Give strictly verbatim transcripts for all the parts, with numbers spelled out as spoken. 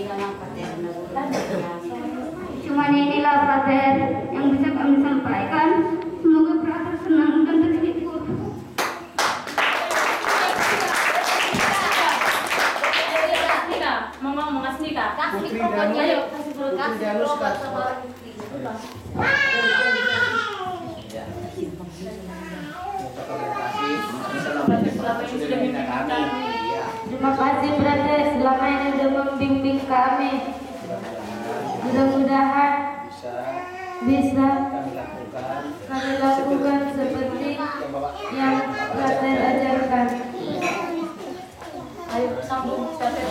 Cuma inilah brother yang bisa kami sampaikan. Semoga brother senang dan terhibur. Mama mau ngasih nih kak. Kasih pokoknya yuk. Kasih Kasih berobat sama orang Terima kasih brother selama ini sudah membimbing kami. Mudah-mudahan bisa kami lakukan seperti yang brother ajarkan. Ayo sambung brother.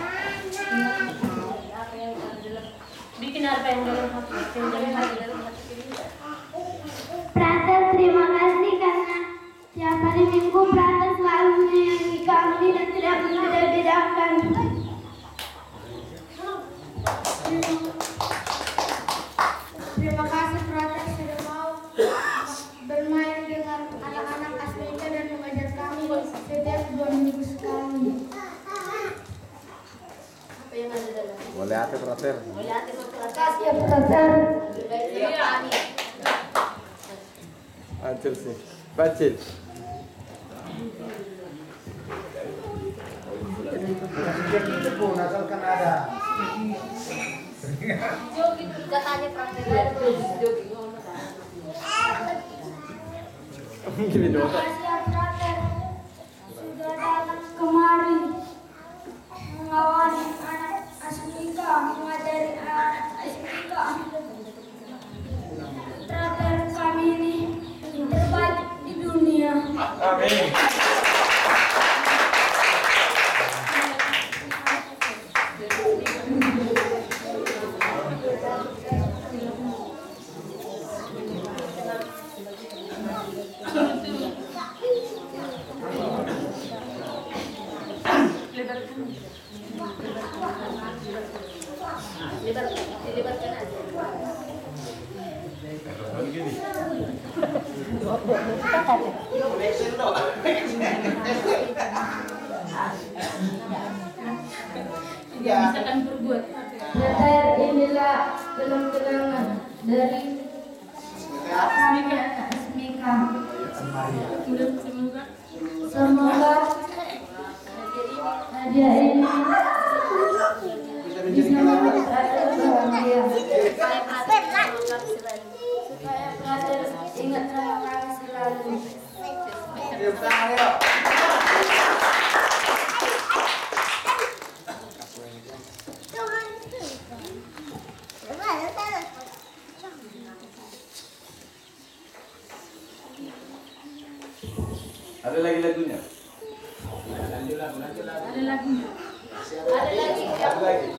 Bikin apa yang dalam hati, yang dalam hati dalam hati ini. Brother, terima kasih karena tiap hari minggu brother selalu menyayangi kami dan tidak pernah bedakan. Terima kasih brother sudah mau bermain dengan anak-anak Asmika dan mengajar kami setiap dua minggu sekali. apa yang ada dalam. Boleh hati brother. Boleh hati Terima kasih ya brother. lebih baik sama kami. Acil sih. Bacil. Sejak itu pun asalkan ada. Jogi katanya praktek terus jogi ngomong. Gini Terima doang. kasih ya brother sudah datang kemari mengawasi anak Asmika, mengajari anak Asmika. Brother kami ini yang terbaik di dunia. Amin. Lebar, dilebarkan aja. Tidak bisa kan berbuat. Brother, inilah kenang-kenangan dari kami anak Asmika. Semoga Semoga hadiah ini bisa membuat brother bahagia. Supaya praktek sama kami selalu. Supaya brother ingat sama kami selalu. Ada lagi lagunya? ada lagi. Ada lagi. Ada lagi.